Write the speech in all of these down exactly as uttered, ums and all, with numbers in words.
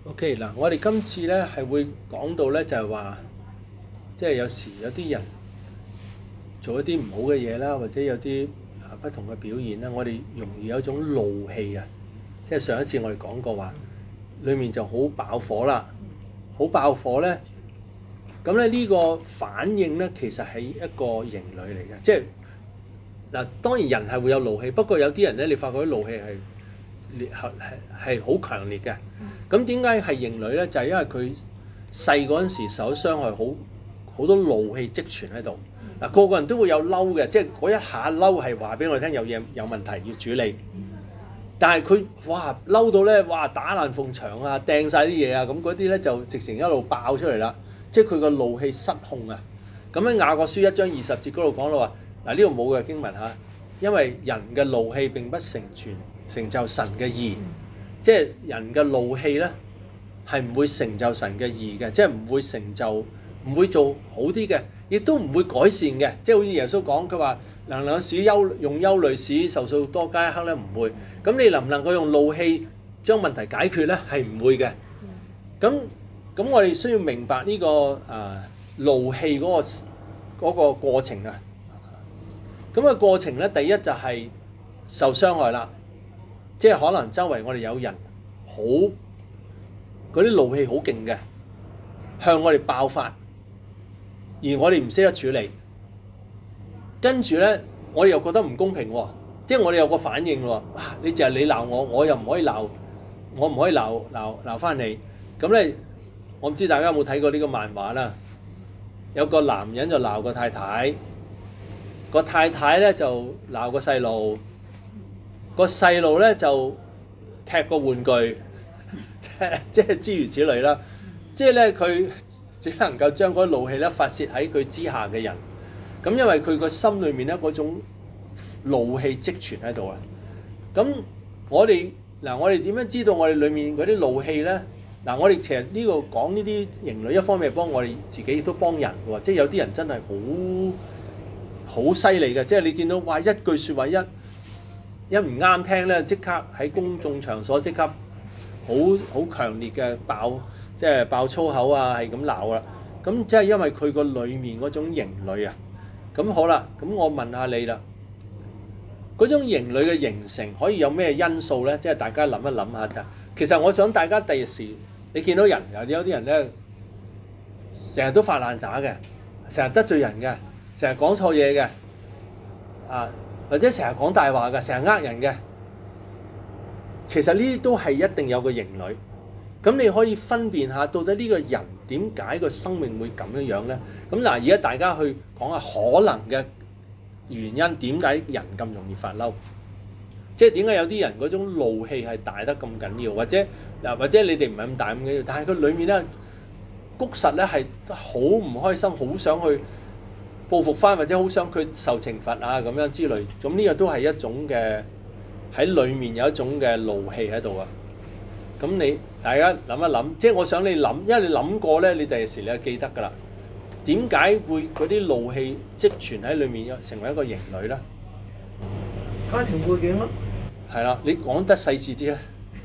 OK 嗱，我哋今次咧係會講到咧就係話，即係有時有啲人做一啲唔好嘅嘢啦，或者有啲啊不同嘅表現啦，我哋容易有一種怒氣啊。即係上一次我哋講過話，裡面就好爆火啦，好爆火咧。咁咧呢個反應咧其實係一個型類嚟嘅，即係嗱當然人係會有怒氣，不過有啲人咧你發覺啲怒氣係烈係係好強烈嘅。咁點解係型類咧？就係、是、因為佢細嗰陣時受咗傷害，好好多怒氣積存喺度。嗱個個人都會有嬲嘅，即係嗰一下嬲係話俾我哋聽有嘢有問題要處理。但係佢哇嬲到咧，哇打爛埲牆啊，掟晒啲嘢啊，咁嗰啲咧就直情一路爆出嚟啦。即係佢個怒氣失控啊！咁喺雅各書一章二十節嗰度講到話，嗱呢度冇嘅經文嚇，因為人嘅怒氣並不成全成就神嘅義。即係人嘅怒氣咧，係唔會成就神嘅義嘅，即係唔會成就，唔會做好啲嘅，亦都唔會改善嘅。即係好似耶穌講，佢話能能使憂用憂慮使壽數多加一刻咧，唔會。咁你能唔能夠用怒氣將問題解決咧？係唔會嘅。咁咁我哋需要明白呢、這個誒、呃、怒氣嗰、那個嗰、那個過程啊。咁、那個過程咧，第一就係受傷害啦。即係可能周圍我哋有人好嗰啲怒氣好勁嘅，向我哋爆發，而我哋唔識得處理，跟住咧我哋又覺得唔公平喎，即係我哋有個反應喎，哇！你就係你鬧我，我又唔可以鬧，我唔可以鬧鬧鬧翻你，咁咧我唔知大家有冇睇過呢個漫畫啦？有個男人就鬧個太太，個太太咧就鬧個細路。個細路咧就踢個玩具，即係諸如此類啦。即係咧佢只能夠將嗰怒氣咧發泄喺佢之下嘅人。咁因為佢個心裏面咧嗰種怒氣積存喺度啊。咁我哋嗱，我哋點樣知道我哋裏面嗰啲怒氣咧？嗱，我哋其實呢個講呢啲型類，一方面係幫我哋自己，都幫人嘅喎。即係有啲人真係好好犀利嘅，即係你見到哇一句説話一。一唔啱聽咧，即刻喺公眾場所即刻好好強烈嘅爆，即係爆粗口啊，係咁鬧啦。咁即係因為佢個裡面嗰種型類啊。咁好啦，咁我問下你啦，嗰種型類嘅形成可以有咩因素咧？即係大家諗一諗下㗎。其實我想大家第時你見到人有有啲人咧，成日都發爛渣嘅，成日得罪人嘅，成日講錯嘢嘅，啊。或者成日講大話嘅，成日呃人嘅，其實呢啲都係一定有個型類。咁你可以分辨下，到底呢個人點解個生命會咁樣樣咧？咁嗱，而家大家去講下可能嘅原因，點解人咁容易發嬲？即係點解有啲人嗰種怒氣係大得咁緊要？或者嗱，或者你哋唔係咁大咁緊要，但係佢裡面咧谷實咧係好唔開心，好想去報復翻，或者好想佢受懲罰啊咁樣之類，咁呢個都係一種嘅喺裡面有一種嘅怒氣喺度啊。咁你大家諗一諗，即係我想你諗，因為你諗過咧，你第時你就記得㗎啦。點解會嗰啲怒氣積存喺裡面，成為一個型類咧？ 家庭背景咯。 係啦，你講得細緻啲啊。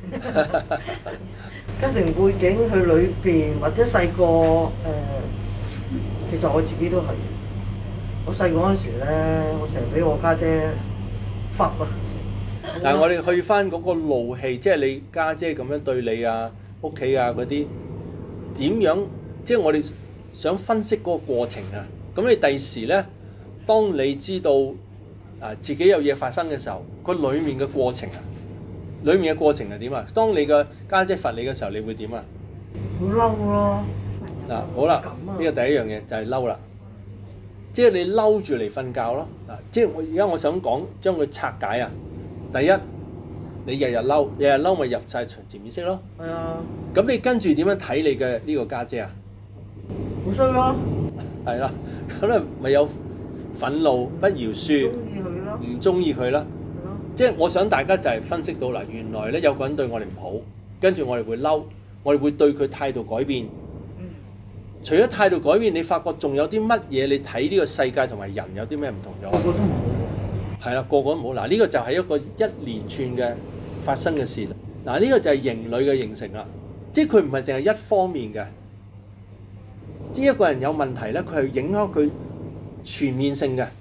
家庭背景去裏邊或者細個誒，其實我自己都係。我細個嗰陣時咧，我成日俾我家姐罰啊！ 但係我哋去翻嗰個怒氣，即係你家姐咁樣對你啊、屋企啊嗰啲點樣？即係我哋想分析嗰個過程啊。咁你第時咧，當你知道啊自己有嘢發生嘅時候，個裡面嘅過程啊，裡面嘅過程係點啊？當你個家姐罰你嘅時候，你會點啊？ 好嬲咯！ 嗱，好啦，呢個第一樣嘢就係嬲啦。即係你嬲住嚟瞓覺咯，啊！即係我而家我想講將佢拆解啊。第一，你日日嬲，日日嬲咪入晒潛意識咯。 係啊。咁你跟住點樣睇你嘅呢個家姐啊？ 好衰咯。係啦，咁咧咪有憤怒、不饒恕，唔中意佢啦。即係我想大家就係分析到嗱，原來咧有個人對我哋唔好，跟住我哋會嬲，我哋會對佢態度改變。除咗態度改變，你發覺仲有啲乜嘢？你睇呢個世界同埋人有啲咩唔同咗？ 個個都唔好。 係啦，個個都唔好。嗱，呢個就係一個一連串嘅發生嘅事。嗱，呢個就係型類嘅形成啦。 即係佢唔係淨係一方面嘅。即係一個人有問題咧，佢係影響佢全面性嘅。